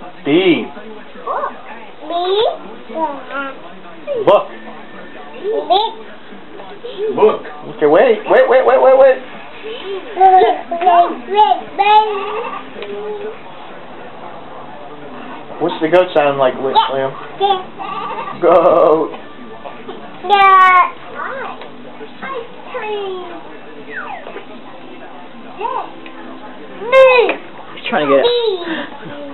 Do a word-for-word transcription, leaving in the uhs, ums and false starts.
B. B. Book. B. Book. Okay, wait, wait, wait, wait, wait, wait. What's the goat sound like, Liam? Goat. Yeah. Ice cream. He's trying to get it.